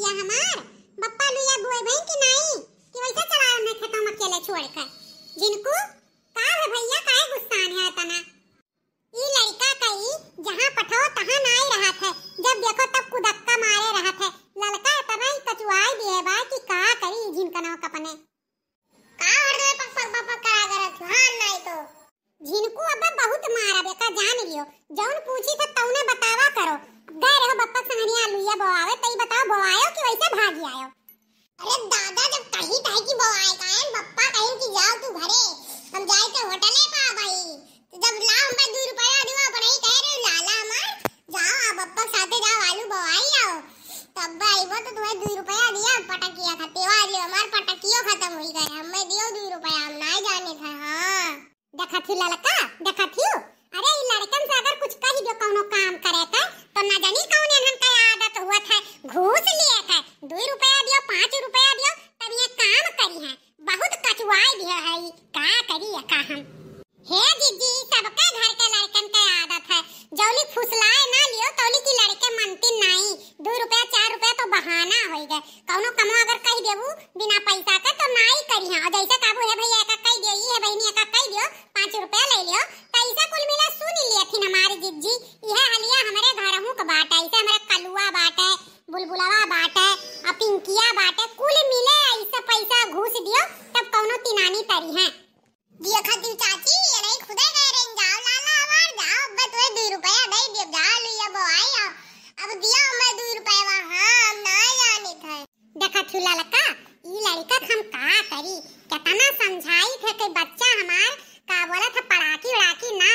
भैया हमार बप्पा लुया बुए बहन की नहीं कि वैसे चला हमने खेतों में अकेले छोड़कर जिनको का है भैया काहे गुस्सान है तना ई लड़का कई जहां पठाओ तहां नाई रहा था जब देखो तब कुदक्का मारे रहा था लड़का तभी कचुआई दिए बा कि का करी जिनका नाव कपने का हरदे पक पक करा करत हां नहीं तो जिनको अब बहुत मारा बेका जान लियो जौन पूछी था तौने बतावा करो गए रहो बप्पा संगनिया लुया बवावे तई बताओ बवायो कि वैसे भागी आयो अरे दादा जब कही तही की बवाए काहे बप्पा कहीं कि जाओ तू घरे हम जाए तो होटले पा भाई तो जब ला हम 2 रुपया दिवा पड़ई कह रे लाला हमार जाओ आ बप्पा साथे जाओ आलू बवाई आओ तब भाई वो तो तुम्हें 2 रुपया दिया पटकिया खतेवा लियो हमार पटकियो खत्म हो गए हमें दियो 2 रुपया हम ना जाने था हां देखा थी लड़का देखा थी अरे ई लड़कन से अगर कुछ कही दो कोनो काम करे का तो ना जानी कौन इनन का आदत हुआ था घूस लिए का 2 रुपया दियो 5 रुपया दियो तब ये काम करी है बहुत कचुआई दिया है का करी का हम हे जीजी सबका घर के लड़कन का आदत है जौली फुसलाए ना लियो तौली की लड़के मनती नहीं 2 रुपया 4 रुपया तो बहाना होई गए कौनो कमो अगर कही देबू बिना पैसा का तो नाई करी है और जैसे काबू है भैया का कही दियो ई है बहनी का कही दियो 5 रुपया ले लियो पैसा कुल मिला सुन लिया थी हमारी जीजी यह हलिया हमारे घरहू का बाट है ऐसे हमारे कलुआ बाट है बुलबुलवा बाट है और पिंकिया बाट है कुल मिले ऐसे पैसा घूस दियो तब कौनो तिनानी तरी है दिया खाती चाची ये नहीं खुदा कह रहे जाओ लाला हमार जाओ अब तो 2 रुपया दे दियो जा लिया बवाई अब दिया मैं 2 रुपया हां हम ना जाने थे देखा थुला लका ई लड़का हम का करी कितना समझाई थे कि बच्चा हमार का बोला था पड़ाकी उड़ाकी ना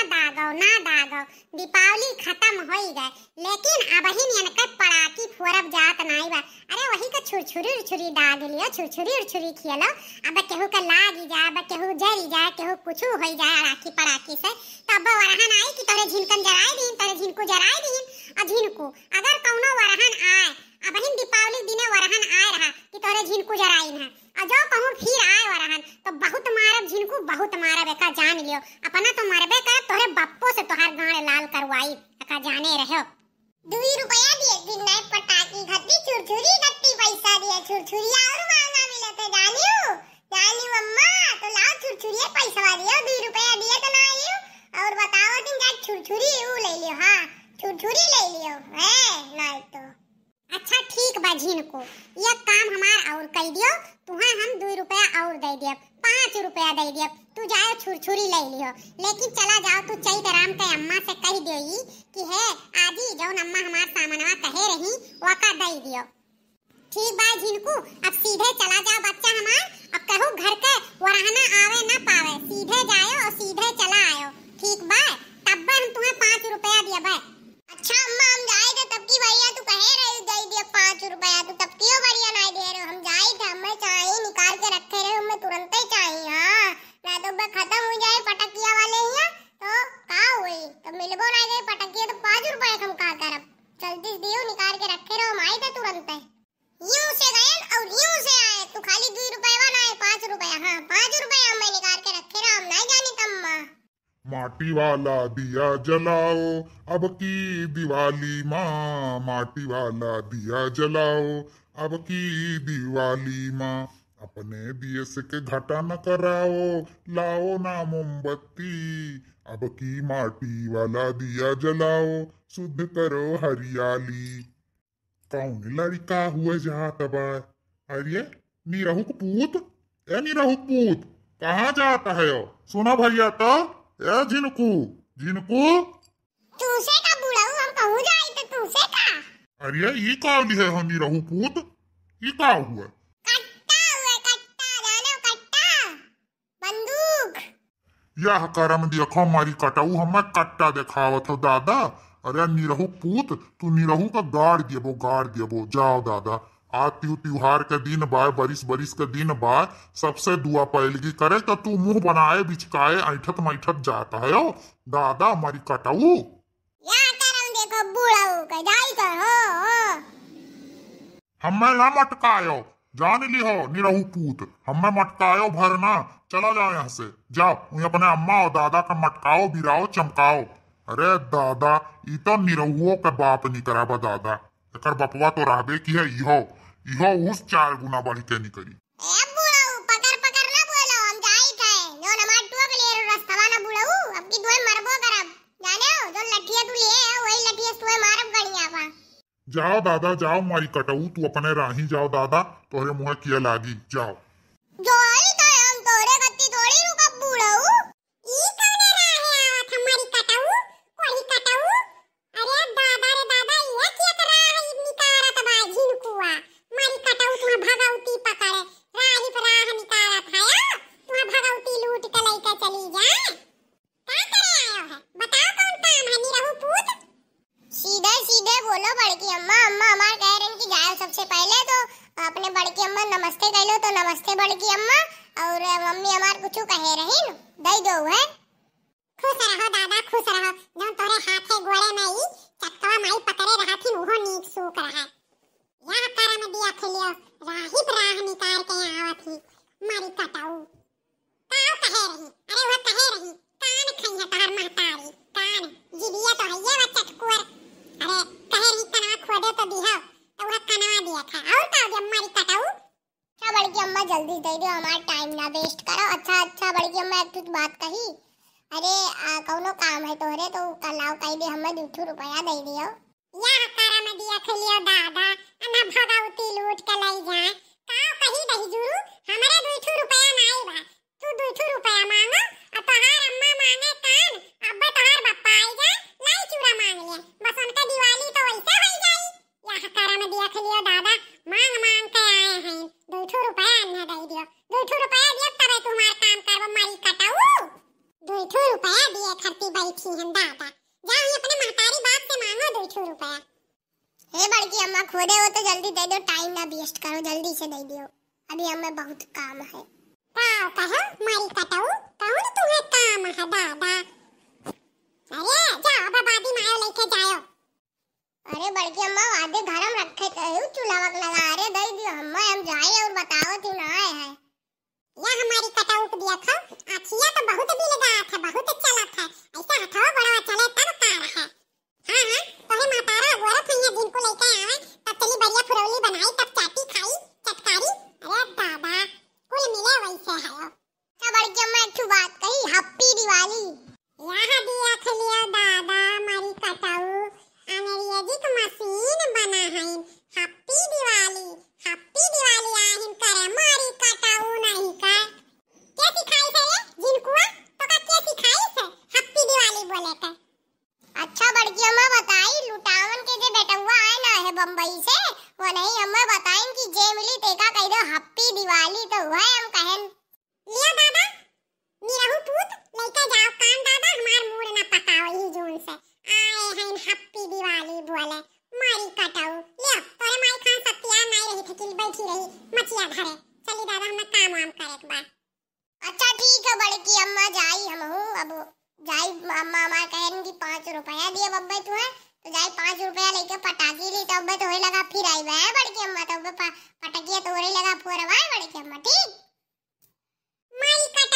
दागो दीपावली खत्म होई गए लेकिन अब ही इनका पड़ाकी फोरब जात नहीं बा अरे वही का छुरछुरी दाग लियो छुरछुरी खियलो अब केहू का लागी जा अब केहू जरी जा केहू कुछ होई जा राखी पड़ाकी से तब वरहन आई कि तोरे झिनकन जराई दीन तोरे झिनको जराई दीन आ झिनको अगर कौनो वरहन आए अब ही दीपावली दिने वरहन आए रहा कि तोरे झिनको जराई है और जो कहूं फिर आए वरहन तो बहुत मारब झिनको बहुत मारब एका जान लियो अपना तो मरबे कर तोरे बप्पो से तोहार गांड लाल करवाई एका जाने रहो 2 रुपया दिए दिन नहीं पटाकी खत्ती छुरछुरी खत्ती पैसा दिए छुरछुरी और महंगा मिले तो जानियो अम्मा तो लाओ छुरछुरी पैसा दियो 2 रुपया दिए तो ना आइयो और बताओ दिन जा छुरछुरी ऊ ले लियो हां छुरछुरी ले लियो है नहीं तो अच्छा ठीक बा झिनको ये काम हमार और कह दियो तुहा हम 2 रुपया और दे दियो 5 रुपया दे दियो तू जाओ छुरछुरी ले लियो लेकिन चला जाओ तू चैत राम के अम्मा से कह दियो ई कि है आजी जौन अम्मा हमार सामनवा कहे रही वका दे दियो ठीक बा झिनको अब सीधे चला जाओ बच्चा हमार अब कहो घर के वरहना आवे ना पावे सीधे जाओ और सीधे चला आयो ठीक बा तब हम तुम्हें 5 रुपया दिया बा अच्छा अम्मा हम जाए थे तब की भैया तू कहे रही दे दिया 5 रुपया तू तब क्यों बढ़िया नहीं दे रहे हम जाए थे हमें चाहिए निकाल के रखे रहे हमें तुरंत ही चाहिए हां ना तो बस खत्म हो जाए पटकिया वाले ही तो का हुई तो मिलबो ना गए पटकिया तो 5 रुपया हम का करब जल्दी दियो निकाल के रखे रहो हम आए थे तुरंत यूं से गए और यूं से आए तू खाली 2 रुपया ना आए 5 रुपया हां 5 रुपया हमें निकाल के रखे रहो हम नहीं जानी तम्मा माटी वाला दिया जलाओ अब की दिवाली माँ माटी वाला दिया जलाओ अब की दिवाली माँ अपने दिए से के घटा न कराओ लाओ ना मोमबत्ती अब की माटी वाला दिया जलाओ शुद्ध करो हरियाली कौन लड़का हुए जात बा अरे निरहु पूत ए निरहु पूत कहाँ जाता है सुना भैया तो ए झिनको तूसे का बुलाऊ हम कहूं जाई तो तूसे का अरे ये का है हनी रहू पूत ये का हुआ कट्टा जानो कट्टा बंदूक यह करम देखो हमारी कटाऊ हमें कट्टा दिखावत हो दादा अरे निरहू पूत तू निरहू का गाड़ दियबो जाओ दादा आज त्योहार के दिन बाय बरिस के दिन बाय सबसे दुआ पैलगी करे तो तू मुंह बनाए बिचकाए ऐठत मैठत जाता है दादा हमारी कटाऊ या करम देखो बुढ़ाऊ का जाई कर हो हमें ना मटकायो जान ली हो निरहू पूत हमें मटकायो भरना चला जाओ यहाँ से जाओ उन्हें अपने अम्मा और दादा का मटकाओ बिराओ चमकाओ अरे दादा ई तो निरहुओ के बाप नहीं करा बा दादा एकर बपवा तो रहबे की है इहो इहो उस 4 गुना बढ़ के निकली। ए बुढ़ऊ पकड़ पकड़ ना बोलो, हम जाई थे जो नमाज टोक ले रास्ता ना बुढ़ऊ, अब की तोय मरबो करब जाने हो, जो लठिया तू ले है वही लठिया तोय मारब गणिया बा। जाओ दादा जाओ मारी कटऊ, तू अपने राही जाओ दादा, तोहरे मुंह किया लागी जाओ। जोई तो हम तोरे गत्ती थोड़ी रुकब बुढ़ऊ। ई कौने राहे आवत हमारी कटऊ, कोई कटऊ। अरे दादा रे दादा ये क्या कर रहा है इतनी कारत बाजिन कुआ, मारी कटऊ तुम्हें भगौती पकड़े राही पर राह निकारत है या तुम्हें भगौती लूट के लेके चली जाए। क्या करे आयो है बताओ, कौन काम है निरहु पूत। सीधे सीधे बोलो बड़की अम्मा, अम्मा हमार कह रही कि जाओ सबसे पहले तो अपने बड़की अम्मा नमस्ते कह लो, तो नमस्ते बड़की अम्मा, और मम्मी हमार कुछ कहे रही न दई दो है। खुश रहो दादा खुश रहो, जो तोरे हाथे गोड़े में ही चक्कवा माई पकड़े रहथी उहो नीक सूख रहा। यह कर में दिया खलियो राही पर राह निकाल के आवत ही मारी कटाऊ। काऊ कहे रही, अरे वो कहे रही कान खइया तार महतारी, कान जिबिया तो है ये बच्चा कुंवर। अरे कहे रही कना खोदे तो दिहा तो वह कनवा दिया था, और का जब मारी कटाऊ। अच्छा बड़की अम्मा जल्दी दे दो, हमारा टाइम ना वेस्ट करो। अच्छा बड़की अम्मा एक कुछ बात कही, अरे कौनो काम है तोहरे तो कलाव कही दे, हमें 2 रुपया दे दियो। यह कारा में दिया खलियो दादा, ना भगौती लूट के ले जाए। काऊ कही दही जुरू हमारे 2 रुपया नाई बा, तू 2 रुपया मांगो और तोहार अम्मा मांगे कान, अब्बा तोहार बप्पा आई जाए लाई चूड़ा मांग लिया, बस उनका दिवाली तो वैसे हो जाई। यह कारा में दिया खलियो दादा, मांग मांग के आए हैं 2 रुपया अन्ना दे दियो। 2 रुपया दियो तबे तुम्हार काम करबो मारी कटाऊ। 2 रुपया दिए खरती बैठी हैं दादा, जाओ अपने महतारी बाप से मांगो 2 रुपया। हे बड़की अम्मा खोदे हो तो जल्दी दे दो, टाइम ना वेस्ट करो, जल्दी से दे दियो, अभी हमें बहुत काम है। काऊ कहो मारी कटाऊ, कहूं ना तुम्हें काम है दादा। अरे जाओ बाबादी मायो लेके जाओ। अरे बड़की अम्मा आधे घर में रखे थे चूल्हा वक लगा, अरे दे दियो हम जाए और बताओ तू ना आए है। यह हमारी कटाऊ को दिया था, आखिया तो बहुत भी लगा था, बहुत चला था, ऐसा हथवा बड़ा चले तब कार है। हां तोहे मातारा गोरा खइया जिनको लेके आवे तब चली बढ़िया फुरौली बनाई, तब चाटी खाई चटकारी। अरे दादा कुल मिले वैसे है। अच्छा बड़की अम्मा एक बात कही, हैप्पी दिवाली। यह दिया खलियो दादा मारी कटाऊ अंग्रेजी मशीन बना है, हैप्पी दिवाली आहिन करे मारी कटाऊ नहीं का। क्या सिखाई है ये जिनको तो का क्या सिखाई है हैप्पी दिवाली बोले का। अच्छा बड़की अम्मा बताई लुटावन के जे बेटुआ आए ना है बम्बई से, वो नहीं हमें बताएं कि जे मिली तेका कह दो हैप्पी दिवाली, तो वह हम कहन लिया दादा निरहु पूत लेके जाओ कान दादा, हमार मूड ना पकाओ ही जोन से आए हैं हैप्पी दिवाली बोले मारी कटाऊ। लिया तोरे माई खान सत्या नहीं रही थी, बैठी रही मचिया धरे, चली दादा हमें काम करे एक बार। अच्छा ठीक है बड़की अम्मा जाई हम हूं, अब जाई अम्मा हमार कहन की 5 रुपया दिए बब्बे तुम्हें, तो जाई 5 रुपया लेके पटाखी ली, तब तो होए लगा फिर आई है बड़की अम्मा, तब पटाखिया तोरे लगा फोरवा बड़की अम्मा ठीक। माई कट